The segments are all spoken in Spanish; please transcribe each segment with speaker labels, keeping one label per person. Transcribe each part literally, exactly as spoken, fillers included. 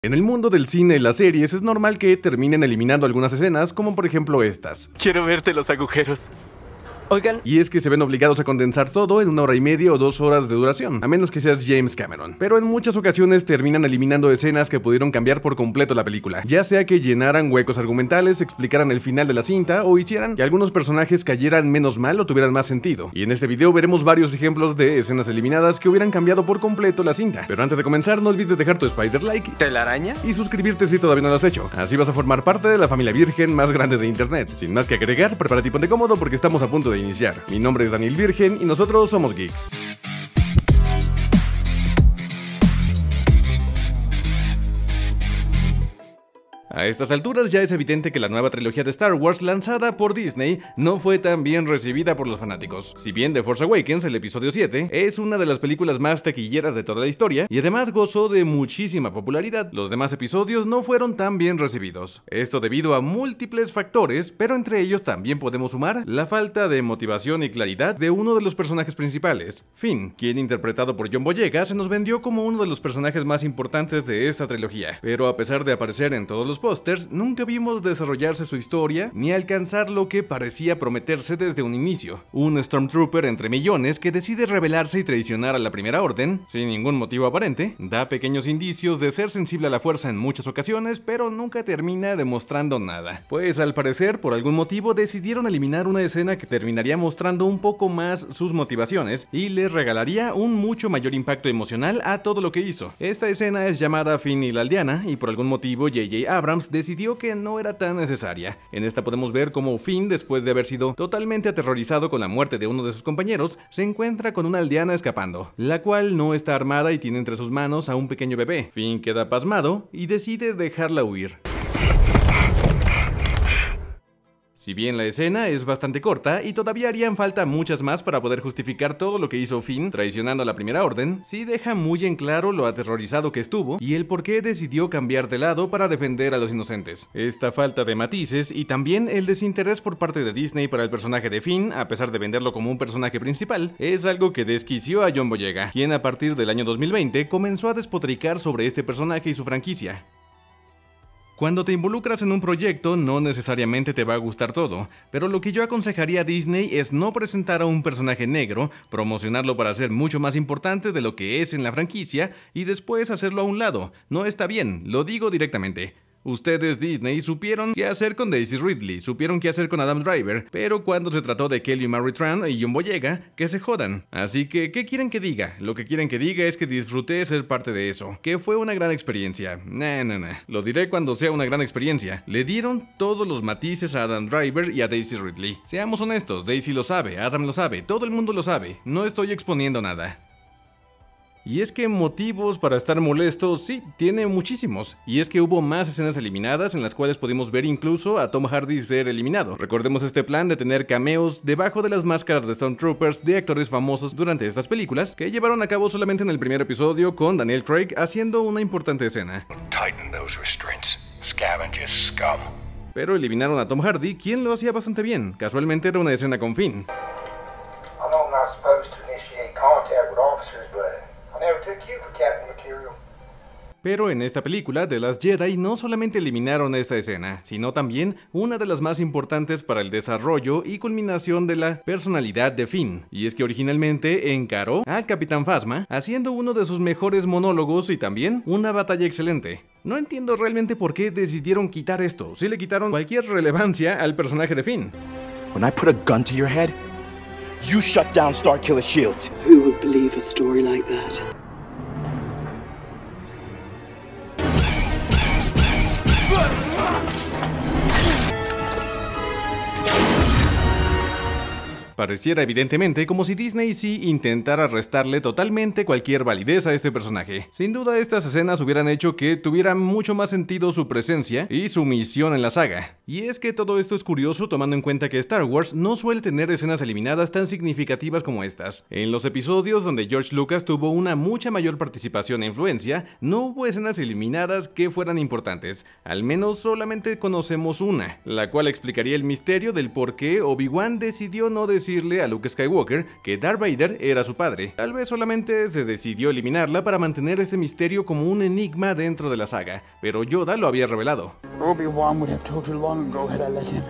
Speaker 1: En el mundo del cine y las series es normal que terminen eliminando algunas escenas, como por ejemplo estas.
Speaker 2: Quiero verte los agujeros. Oigan,
Speaker 1: Y es que se ven obligados a condensar todo en una hora y media o dos horas de duración, a menos que seas James Cameron. Pero en muchas ocasiones terminan eliminando escenas que pudieron cambiar por completo la película, ya sea que llenaran huecos argumentales, explicaran el final de la cinta o hicieran que algunos personajes cayeran menos mal o tuvieran más sentido. Y en este video veremos varios ejemplos de escenas eliminadas que hubieran cambiado por completo la cinta. Pero antes de comenzar, no olvides dejar tu spider like
Speaker 2: ¿telaraña?
Speaker 1: y suscribirte si todavía no lo has hecho. Así vas a formar parte de la familia virgen más grande de internet. Sin más que agregar, prepárate y ponte cómodo porque estamos a punto de iniciar. Mi nombre es Daniel Virgen y nosotros somos Geeks. A estas alturas ya es evidente que la nueva trilogía de Star Wars lanzada por Disney no fue tan bien recibida por los fanáticos. Si bien The Force Awakens, el episodio siete, es una de las películas más taquilleras de toda la historia y además gozó de muchísima popularidad, los demás episodios no fueron tan bien recibidos. Esto debido a múltiples factores, pero entre ellos también podemos sumar la falta de motivación y claridad de uno de los personajes principales, Finn, quien interpretado por John Boyega se nos vendió como uno de los personajes más importantes de esta trilogía, pero a pesar de aparecer en todos los pósters, nunca vimos desarrollarse su historia ni alcanzar lo que parecía prometerse desde un inicio. Un Stormtrooper entre millones que decide rebelarse y traicionar a la Primera Orden, sin ningún motivo aparente, da pequeños indicios de ser sensible a la fuerza en muchas ocasiones, pero nunca termina demostrando nada. Pues al parecer, por algún motivo, decidieron eliminar una escena que terminaría mostrando un poco más sus motivaciones y les regalaría un mucho mayor impacto emocional a todo lo que hizo. Esta escena es llamada Finn y la Aldeana y por algún motivo J J Abrams decidió que no era tan necesaria. En esta podemos ver cómo Finn, después de haber sido totalmente aterrorizado con la muerte de uno de sus compañeros, se encuentra con una aldeana escapando, la cual no está armada y tiene entre sus manos a un pequeño bebé. Finn queda pasmado y decide dejarla huir. Si bien la escena es bastante corta y todavía harían falta muchas más para poder justificar todo lo que hizo Finn traicionando a la Primera Orden, sí deja muy en claro lo aterrorizado que estuvo y el por qué decidió cambiar de lado para defender a los inocentes. Esta falta de matices y también el desinterés por parte de Disney para el personaje de Finn, a pesar de venderlo como un personaje principal, es algo que desquició a John Boyega, quien a partir del año dos mil veinte comenzó a despotricar sobre este personaje y su franquicia. Cuando te involucras en un proyecto, no necesariamente te va a gustar todo, pero lo que yo aconsejaría a Disney es no presentar a un personaje negro, promocionarlo para ser mucho más importante de lo que es en la franquicia y después hacerlo a un lado. No está bien, lo digo directamente. Ustedes, Disney, supieron qué hacer con Daisy Ridley, supieron qué hacer con Adam Driver, pero cuando se trató de Kelly Marie Tran y John Boyega, que se jodan. Así que, ¿qué quieren que diga? Lo que quieren que diga es que disfruté ser parte de eso, que fue una gran experiencia. Nah, nah, nah. Lo diré cuando sea una gran experiencia. Le dieron todos los matices a Adam Driver y a Daisy Ridley. Seamos honestos, Daisy lo sabe, Adam lo sabe, todo el mundo lo sabe. No estoy exponiendo nada. Y es que motivos para estar molestos, sí, tiene muchísimos. Y es que hubo más escenas eliminadas en las cuales pudimos ver incluso a Tom Hardy ser eliminado. Recordemos este plan de tener cameos debajo de las máscaras de Stormtroopers de actores famosos durante estas películas, que llevaron a cabo solamente en el primer episodio con Daniel Craig haciendo una importante escena.
Speaker 3: Tighten those restraints. Scavenger scum.
Speaker 1: Pero eliminaron a Tom Hardy, quien lo hacía bastante bien. Casualmente era una escena con Finn.
Speaker 4: I know I'm not supposed to initiate contact with officers, but I never took you for captain material.
Speaker 1: Pero en esta película, The Last Jedi, no solamente eliminaron esta escena, sino también una de las más importantes para el desarrollo y culminación de la personalidad de Finn. Y es que originalmente encaró al Capitán Phasma, haciendo uno de sus mejores monólogos y también una batalla excelente. No entiendo realmente por qué decidieron quitar esto, si le quitaron cualquier relevancia al personaje de Finn.
Speaker 5: When I put a gun to your head, you shut down Starkiller Shields.
Speaker 6: Who would believe a story like that?
Speaker 1: Pareciera evidentemente como si Disney sí intentara restarle totalmente cualquier validez a este personaje. Sin duda estas escenas hubieran hecho que tuviera mucho más sentido su presencia y su misión en la saga. Y es que todo esto es curioso tomando en cuenta que Star Wars no suele tener escenas eliminadas tan significativas como estas. En los episodios donde George Lucas tuvo una mucha mayor participación e influencia, no hubo escenas eliminadas que fueran importantes. Al menos solamente conocemos una, la cual explicaría el misterio del por qué Obi-Wan decidió no decir decirle a Luke Skywalker que Darth Vader era su padre. Tal vez solamente se decidió eliminarla para mantener este misterio como un enigma dentro de la saga, pero Yoda lo había revelado.
Speaker 7: Obi-Wan would have told you long ago had I let him.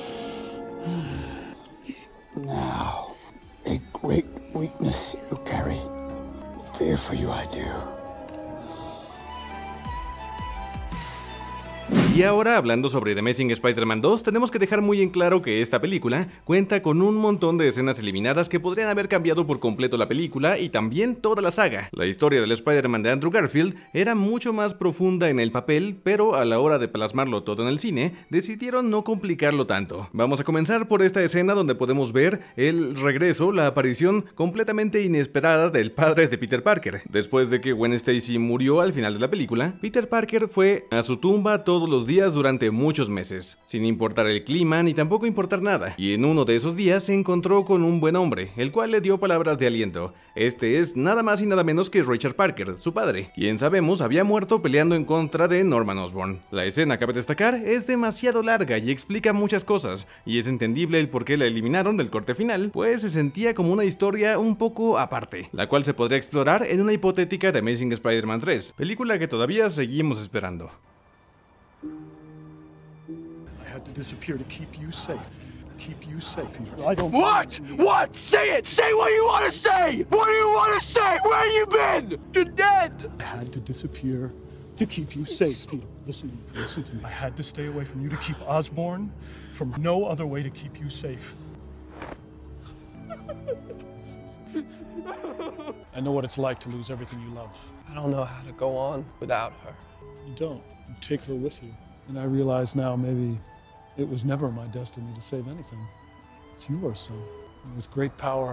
Speaker 7: Now, a great weakness you carry. Fear for you I do.
Speaker 1: Y ahora, hablando sobre The Amazing Spider-Man dos, tenemos que dejar muy en claro que esta película cuenta con un montón de escenas eliminadas que podrían haber cambiado por completo la película y también toda la saga. La historia del Spider-Man de Andrew Garfield era mucho más profunda en el papel, pero a la hora de plasmarlo todo en el cine, decidieron no complicarlo tanto. Vamos a comenzar por esta escena donde podemos ver el regreso, la aparición completamente inesperada del padre de Peter Parker. Después de que Gwen Stacy murió al final de la película, Peter Parker fue a su tumba todos los días durante muchos meses, sin importar el clima ni tampoco importar nada, y en uno de esos días se encontró con un buen hombre, el cual le dio palabras de aliento. Este es nada más y nada menos que Richard Parker, su padre, quien sabemos había muerto peleando en contra de Norman Osborn. La escena, cabe destacar, es demasiado larga y explica muchas cosas, y es entendible el por qué la eliminaron del corte final, pues se sentía como una historia un poco aparte, la cual se podría explorar en una hipotética The Amazing Spider-Man tres, película que todavía seguimos esperando.
Speaker 8: I had to disappear to keep you safe. Keep you safe, Peter. I don't.
Speaker 2: What? What? Say it! Say what you want to say! What do you want to say? Where you been? You're dead!
Speaker 8: I had to disappear to keep you safe, Peter. Listen, listen to me. I had to stay away from you to keep Osborn from no other way to keep you safe. I know what it's like to lose everything you love.
Speaker 9: I don't know how to go on without her.
Speaker 8: You don't. You take her with you. And I realize now maybe it was never my destiny to save anything. It's yours, son. And with great power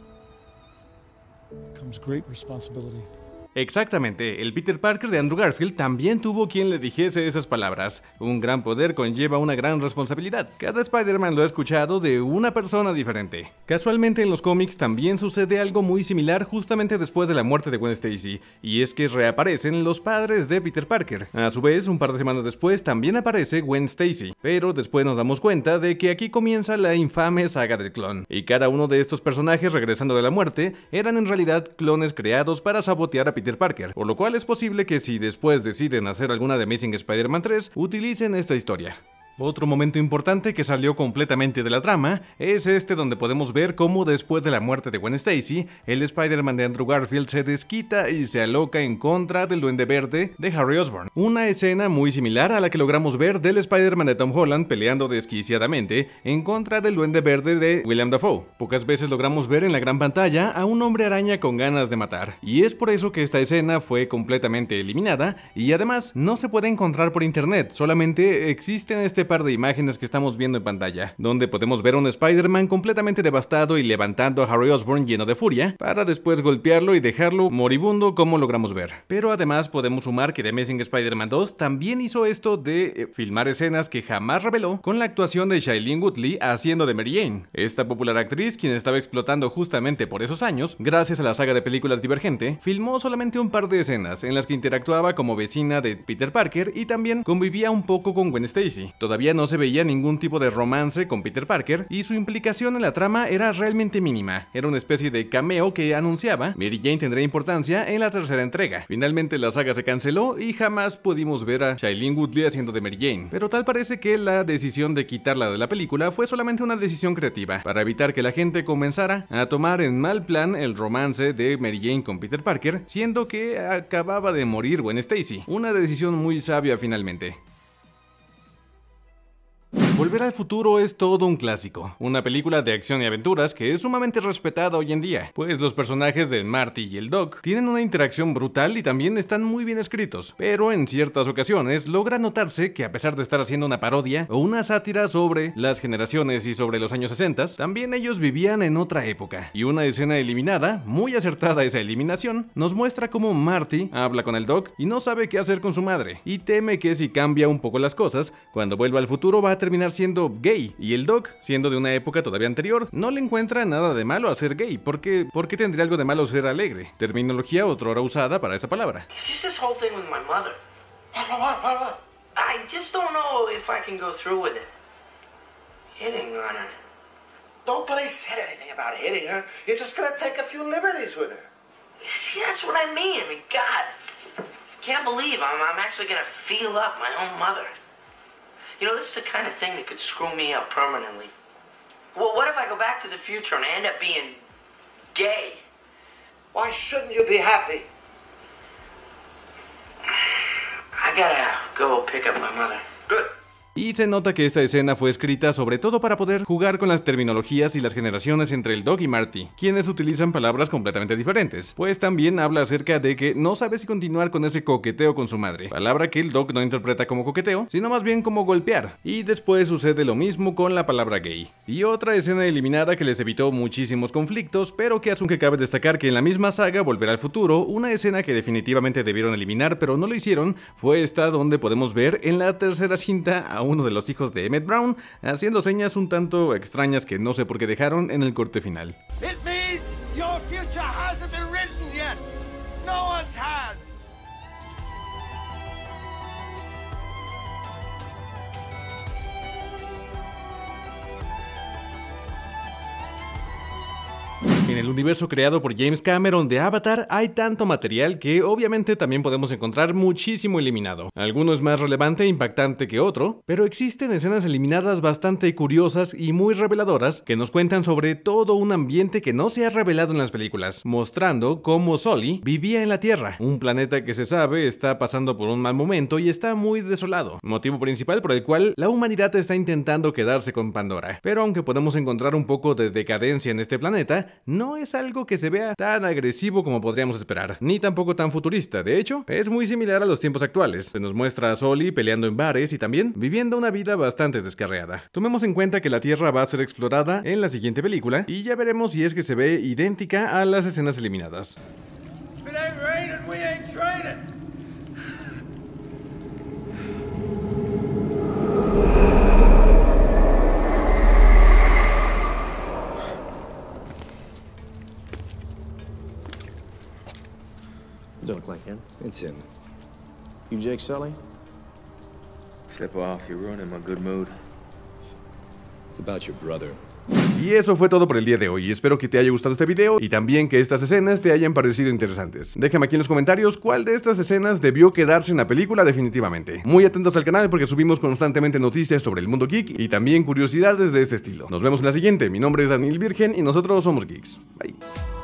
Speaker 8: comes great responsibility.
Speaker 1: Exactamente, el Peter Parker de Andrew Garfield también tuvo quien le dijese esas palabras. Un gran poder conlleva una gran responsabilidad. Cada Spider-Man lo ha escuchado de una persona diferente. Casualmente en los cómics también sucede algo muy similar justamente después de la muerte de Gwen Stacy, y es que reaparecen los padres de Peter Parker. A su vez, un par de semanas después también aparece Gwen Stacy, pero después nos damos cuenta de que aquí comienza la infame saga del clon, y cada uno de estos personajes regresando de la muerte eran en realidad clones creados para sabotear a Peter Peter Parker, por lo cual es posible que si después deciden hacer alguna de Amazing Spider-Man tres, utilicen esta historia. Otro momento importante que salió completamente de la trama es este donde podemos ver cómo después de la muerte de Gwen Stacy, el Spider-Man de Andrew Garfield se desquita y se aloca en contra del Duende Verde de Harry Osborn. Una escena muy similar a la que logramos ver del Spider-Man de Tom Holland peleando desquiciadamente en contra del Duende Verde de William Dafoe. Pocas veces logramos ver en la gran pantalla a un hombre araña con ganas de matar, y es por eso que esta escena fue completamente eliminada y además no se puede encontrar por internet, solamente existe en este par de imágenes que estamos viendo en pantalla, donde podemos ver a un Spider-Man completamente devastado y levantando a Harry Osborn lleno de furia, para después golpearlo y dejarlo moribundo como logramos ver. Pero además podemos sumar que The Amazing Spider-Man dos también hizo esto de eh, filmar escenas que jamás reveló, con la actuación de Shailene Woodley haciendo de Mary Jane. Esta popular actriz, quien estaba explotando justamente por esos años, gracias a la saga de películas Divergente, filmó solamente un par de escenas en las que interactuaba como vecina de Peter Parker y también convivía un poco con Gwen Stacy. Todavía no se veía ningún tipo de romance con Peter Parker y su implicación en la trama era realmente mínima. Era una especie de cameo que anunciaba Mary Jane tendrá importancia en la tercera entrega. Finalmente la saga se canceló y jamás pudimos ver a Shailene Woodley haciendo de Mary Jane, pero tal parece que la decisión de quitarla de la película fue solamente una decisión creativa para evitar que la gente comenzara a tomar en mal plan el romance de Mary Jane con Peter Parker, siendo que acababa de morir Gwen Stacy. Una decisión muy sabia finalmente. Volver al futuro es todo un clásico, una película de acción y aventuras que es sumamente respetada hoy en día, pues los personajes de Marty y el Doc tienen una interacción brutal y también están muy bien escritos, pero en ciertas ocasiones logra notarse que a pesar de estar haciendo una parodia o una sátira sobre las generaciones y sobre los años sesenta, también ellos vivían en otra época, y una escena eliminada, muy acertada esa eliminación, nos muestra cómo Marty habla con el Doc y no sabe qué hacer con su madre, y teme que si cambia un poco las cosas, cuando vuelva al futuro va a terminar siendo gay, y el Doc, siendo de una época todavía anterior, no le encuentra nada de malo a ser gay, porque ¿por qué tendría algo de malo ser alegre? Terminología otrora usada para esa palabra.
Speaker 10: It's just this whole thing with my mother. I just don't know if I can go through with it. Hitting on her.
Speaker 11: Nobody said anything about hitting her. You're just gonna take a few liberties with her.
Speaker 10: See, that's what I mean. I mean, God, can't believe I'm, I'm actually gonna feel up my own mother. You know, this is the kind of thing that could screw me up permanently. Well, what if I go back to the future and I end up being gay?
Speaker 11: Why shouldn't you be happy?
Speaker 10: I gotta go pick up my mother.
Speaker 11: Good.
Speaker 1: Y se nota que esta escena fue escrita sobre todo para poder jugar con las terminologías y las generaciones entre el Doc y Marty, quienes utilizan palabras completamente diferentes, pues también habla acerca de que no sabe si continuar con ese coqueteo con su madre, palabra que el Doc no interpreta como coqueteo, sino más bien como golpear, y después sucede lo mismo con la palabra gay. Y otra escena eliminada que les evitó muchísimos conflictos, pero que aunque cabe destacar que en la misma saga Volver al Futuro, una escena que definitivamente debieron eliminar pero no lo hicieron, fue esta donde podemos ver en la tercera cinta a uno de los hijos de Emmett Brown haciendo señas un tanto extrañas que no sé por qué dejaron en el corte final.
Speaker 11: It means your future hasn't been written yet. No one's has.
Speaker 1: En el universo creado por James Cameron de Avatar hay tanto material que obviamente también podemos encontrar muchísimo eliminado. Alguno es más relevante e impactante que otro, pero existen escenas eliminadas bastante curiosas y muy reveladoras que nos cuentan sobre todo un ambiente que no se ha revelado en las películas, mostrando cómo Sully vivía en la Tierra, un planeta que se sabe está pasando por un mal momento y está muy desolado, motivo principal por el cual la humanidad está intentando quedarse con Pandora. Pero aunque podemos encontrar un poco de decadencia en este planeta, no es algo que se vea tan agresivo como podríamos esperar, ni tampoco tan futurista. De hecho, es muy similar a los tiempos actuales. Se nos muestra a Sully peleando en bares y también viviendo una vida bastante descarriada. Tomemos en cuenta que la Tierra va a ser explorada en la siguiente película y ya veremos si es que se ve idéntica a las escenas eliminadas.
Speaker 11: If it ain't raining, we ain't training.
Speaker 12: Don't look like him.
Speaker 13: It's him.
Speaker 12: You Jake Sully?
Speaker 13: Step off, you're ruining my good mood. It's about your brother.
Speaker 1: Y eso fue todo por el día de hoy. Espero que te haya gustado este video y también que estas escenas te hayan parecido interesantes. Déjame aquí en los comentarios cuál de estas escenas debió quedarse en la película definitivamente. Muy atentos al canal porque subimos constantemente noticias sobre el mundo geek y también curiosidades de este estilo. Nos vemos en la siguiente. Mi nombre es Daniel Virgen y nosotros somos Geeks. Bye.